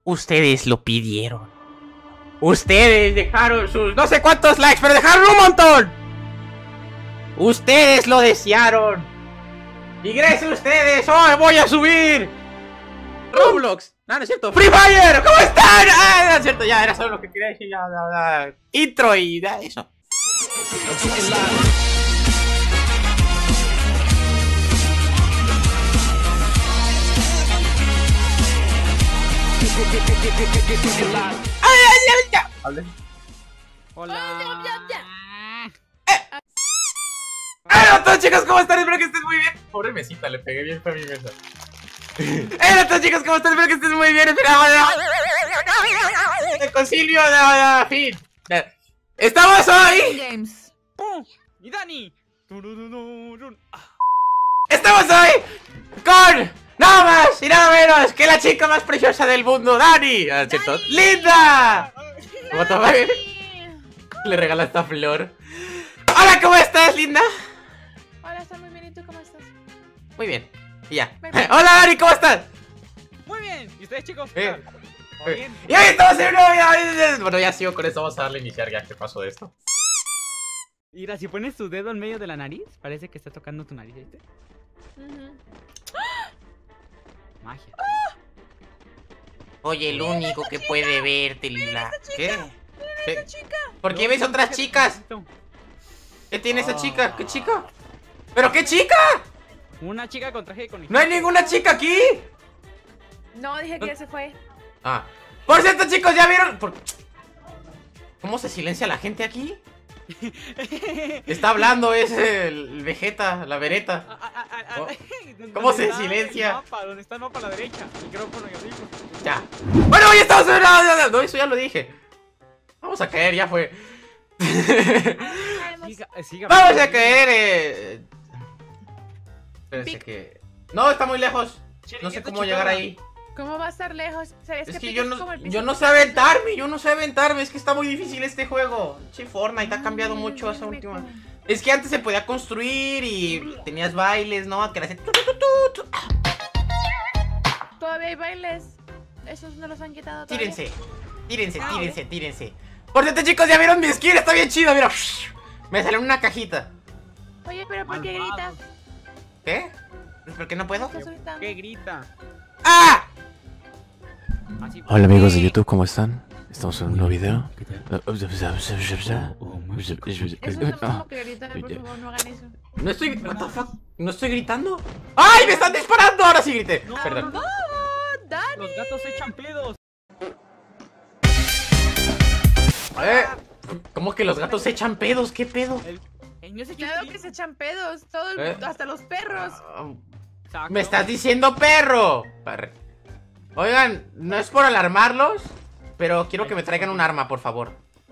Ustedes lo pidieron. Ustedes dejaron sus no sé cuántos likes, pero dejaron un montón. Ustedes lo desearon. Y gracias a ustedes, hoy voy a subir Roblox. No, no es cierto. Free Fire, ¿cómo están? Ah, no es cierto, ya era solo lo que quería decir. Ya. Intro y ya, eso. Hable. Hola. Hola a todos, chicos, ¿cómo están? Espero que estés muy bien. Pobre mesita, le pegué bien a mi mesa. Hola a todos, chicos, ¿cómo están? Espero que estés muy bien. El concilio de fin. Estamos hoy. James. Y Dani. Estamos hoy con nada más y nada menos que la chica más preciosa del mundo, Dani. ¿Cierto? ¡Linda! ¿Cómo te va? Le regala esta flor. Hola, ¿cómo estás, linda? Hola, estoy muy bien, ¿y tú cómo estás? Muy bien, y ya. Hola, Dani, ¿cómo estás? Muy bien. ¿Y ustedes, chicos? ¿Qué tal? ¿Todo bien? Y hoy estamos en un nuevo video. Bueno, ya sigo con esto, vamos a darle a iniciar ya. ¿Qué pasó de esto? Mira, si pones tu dedo en medio de la nariz, parece que está tocando tu nariz, ¿viste? Magia. Oye, el único que puede verte, Lila. ¿Qué? ¿Qué? Chica, ¿Por qué ves otras chicas? ¿Qué tiene esa chica? ¿Qué chica? ¿Pero qué chica? Una chica con traje de conejo. ¡No hay ninguna chica aquí! no, dije que ya se fue. Ah. Por cierto, chicos, ¿ya vieron? ¿Cómo se silencia la gente aquí? Está hablando ese el Vegeta, la Vereta. ¿Cómo se silencia? ¿Dónde está el mapa a la derecha? Micrófono y audífono. Ya. Bueno, hoy estamos en... No, eso ya lo dije. Vamos a caer, ya fue. Vamos a caer, Espérense que... No, está muy lejos. No sé cómo llegar ahí. ¿Cómo va a estar lejos? ¿Sabes Es que pica como el piso? yo no sé aventarme, es que está muy difícil este juego. Che, Fortnite ha cambiado mucho esa última. Es que antes se podía construir y tenías bailes, ¿no? Que era así... Todavía hay bailes. Esos no los han quitado todavía. Tírense. Por cierto, chicos, ¿ya vieron mi skin? Está bien chido, mira. Me salió en una cajita. Oye, pero ¿por qué gritas? ¿Qué? ¿Por qué no puedo? ¿Estás gritando? ¿Qué grita? ¡Ah! Así, Hola amigos de YouTube, ¿cómo están? Estamos en un nuevo video. Eso no es como que gritar, por favor, no hagan eso. No estoy... What the fuck? ¿No estoy gritando? ¡Ay! ¡Me están disparando! Ahora sí grité. Perdón. ¡No, Dani! Los gatos echan pedos. ¿Cómo que los gatos echan pedos? ¿Qué pedo? No se Claro que se echan pedos, todo hasta los perros. ¿Me estás diciendo perro? Oigan, no es por alarmarlos, pero quiero que me traigan un arma, por favor.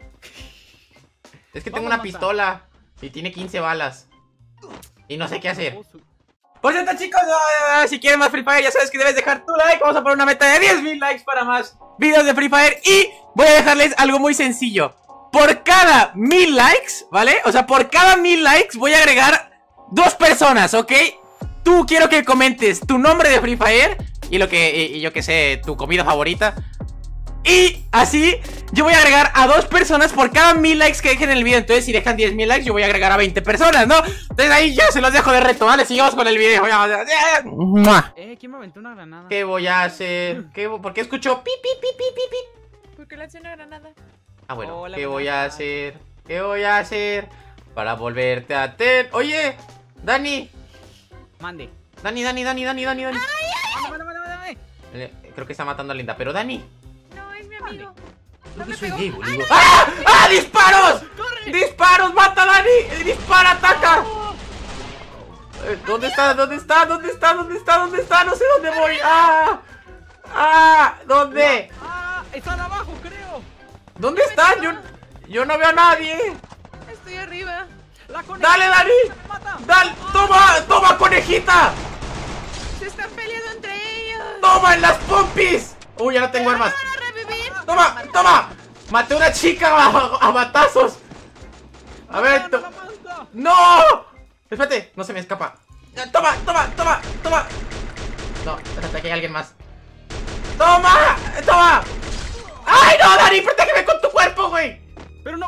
Es que tengo una pistola y tiene 15 balas y no sé qué hacer. Por cierto, chicos, si quieren más Free Fire, ya sabes que debes dejar tu like. Vamos a poner una meta de 10.000 likes para más videos de Free Fire. Y voy a dejarles algo muy sencillo. Por cada 1000 likes, ¿vale? O sea, por cada 1000 likes voy a agregar 2 personas, ¿ok? Tú quiero que comentes tu nombre de Free Fire y lo que, y yo que sé, tu comida favorita. Y así yo voy a agregar a 2 personas por cada 1000 likes que dejen en el video. Entonces si dejan 10.000 likes yo voy a agregar a 20 personas, ¿no? Entonces ahí ya se los dejo de reto, ¿vale? Sigamos con el video. ¿Quién me aventó una granada? ¿Qué voy a hacer? ¿Por qué escucho pi, pi, pi, pi, pi, pi? ¿Por qué lancé una granada? Ah, bueno, Hola, ¿qué voy a hacer? ¿Qué voy a hacer para volverte a tener? Oye, Dani. Mande. Dani. Mándame. Creo que está matando a Linda, pero Dani. No, es mi amigo. Creo No que me soy pegó. gay, boludo. ¡Ah! ¡Ah! ¡Disparos! ¡Disparos! ¡Mata a Dani! ¡Dispara! ¡Ataca! ¿Dónde está? No sé dónde voy. ¡Ah! ¡Ah! ¿Dónde? Están abajo, creo. ¿Dónde están? Yo no veo a nadie. Estoy arriba. ¡Dale, Dani! ¡Dale! ¡Toma, conejita! Se están peleando entre ellos. ¡Toma en las pompis! Uy, ya no tengo armas. ¡Van a revivir! ¡Toma! Maté a una chica a batazos. A ver, ¡no! Espérate, no se me escapa. ¡Toma! No, espérate, aquí hay alguien más. ¡Toma!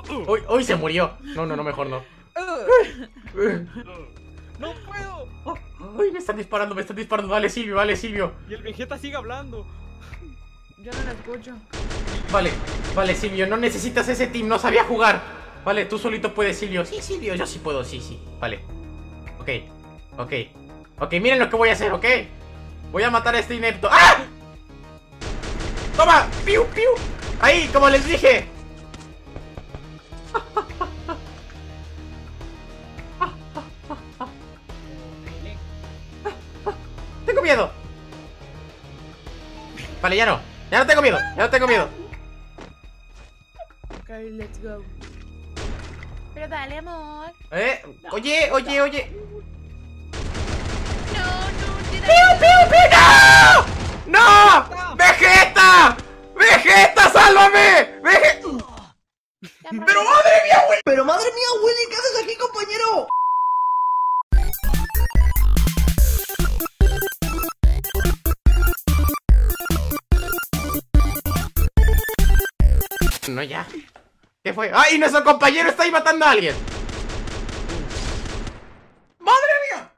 Uy, se murió. No, mejor no. ¡No puedo! Uy, me están disparando. Vale, Silvio. Y el Vegeta sigue hablando. Yo no lo escucho. Vale, Silvio, no necesitas ese team, no sabía jugar. Vale, tú solito puedes, Silvio. Sí, Silvio, yo sí puedo, sí. Vale. Ok, miren lo que voy a hacer, ¿ok? Voy a matar a este inepto. ¡Ah! ¡Toma! ¡Piu! Ahí, como les dije. Tengo miedo. Vale, ya no tengo miedo. Ok, let's go. Pero dale, amor. Oye. No, ¡No! ¡Vegeta! ¡Sálvame! ¡Pero madre mía, Willy! ¿Qué haces aquí, compañero? No, ya. ¿Qué fue? ¡Ay, nuestro compañero está ahí matando a alguien! ¡Madre mía!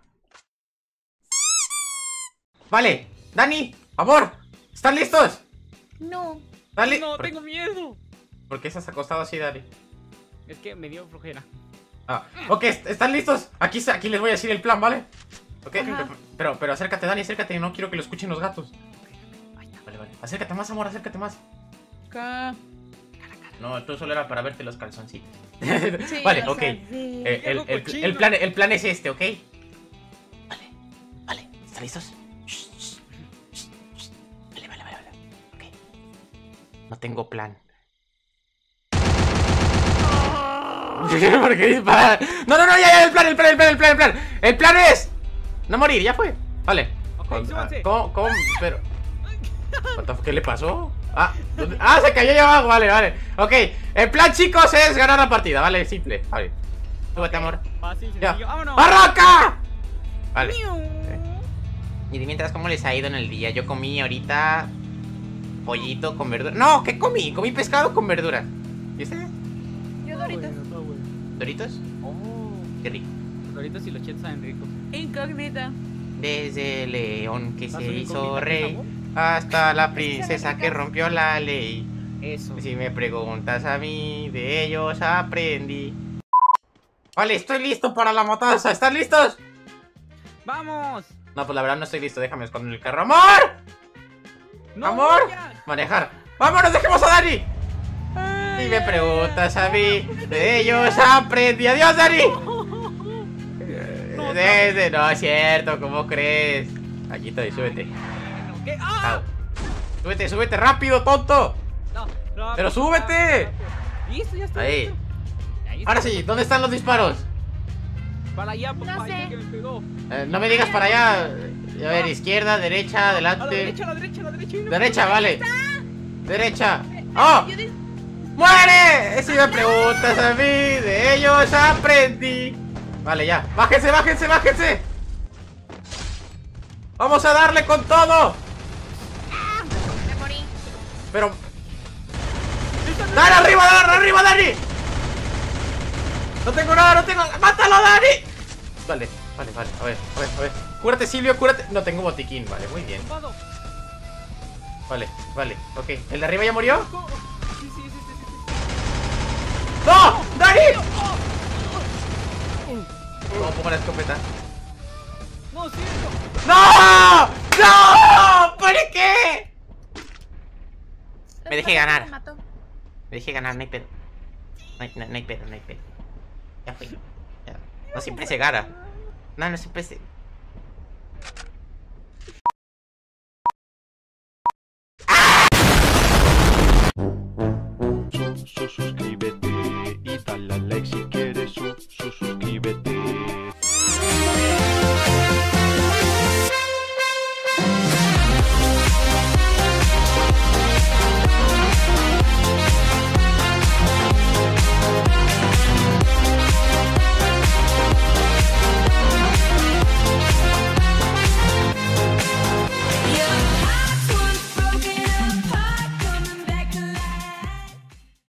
Vale, Dani, amor, ¿están listos? No. Dale. No, tengo miedo. ¿Por qué estás acostado así, Dani? Es que me dio flojera. Ok, ¿están listos? Aquí les voy a decir el plan, ¿vale? Ok, Ajá. pero acércate, Dani, acércate. No quiero que lo escuchen los gatos. Vale. Acércate más, amor, acércate más. ¿Qué? No, tú solo era para verte los calzoncitos. Sí, Vale, o ok. sea, sí. El plan es este, ¿ok? Vale. ¿Están listos? Vale. Ok. No tengo plan. ¿Por qué disparar? No, ya, el plan. El plan es no morir, ya fue. Vale. Ok, súbanse. ¿Cómo? Pero ¿qué le pasó? Se cayó allá abajo, vale. Ok, el plan, chicos, es ganar la partida, ¿vale? Simple, vale. Súbete, amor. Fácil, Ya. sencillo. ¡Vámonos! ¡Barroca! Vale. Miau. Y mientras, ¿cómo les ha ido en el día? Yo comí ahorita pollito con verdura. No, ¿qué comí? Comí pescado con verdura. ¿Y ustedes? Yo Doritos. Está bueno. ¿Doritos? Oh, Qué rico. los Doritos y los chetos saben ricos. Incógnita. Desde el león que ¿Más se una hizo incógnita, rey por hasta la princesa que rompió la ley. Eso. Si me preguntas a mí, de ellos aprendí. Vale, estoy listo para la matanza. ¿Están listos? ¡Vamos! No, pues la verdad no estoy listo. Déjame esconder el carro. ¡Amor! ¡No, ¡Amor! ya! Manejar. ¡Vámonos! ¡Dejemos a Dani! Si me preguntas a mí, de ellos aprendí. ¡Adiós, Dani! No es cierto, ¿cómo crees? Aquí estoy, súbete. ¿Qué? ¡Ah! Súbete rápido, tonto. No, rápido, ¡Pero súbete! rápido. Listo, ya está. Ahí. listo. Ahí está. Ahora sí, ¿dónde están los disparos? Para allá, No papá, sé. que me pegó. No me digas para allá. A ver, izquierda, derecha, A la adelante. derecha, a la derecha, a la derecha. Derecha, vale. Derecha. ¡Oh! Yo di- ¡Muere! Si me preguntas a mí, de ellos aprendí. Vale, ya. ¡Bájense! ¡Vamos a darle con todo! Me morí. Pero... ¡Dale arriba, Dani! No tengo nada, ¡Mátalo, Dani! Vale. A ver. Cúrate, Silvio, cúrate. No tengo botiquín, vale, muy bien. Tumbado. Vale, ok. ¿El de arriba ya murió? Sí. ¡No! ¡Dani! ¿Cómo pongo la escopeta? No, cierto. ¡No! ¿Por qué? Me dejé ganar. Me mató. Me dejé ganar, no hay pedo. No hay pedo. Ya fui. Ya. No siempre se gana. No siempre se... Suscríbete.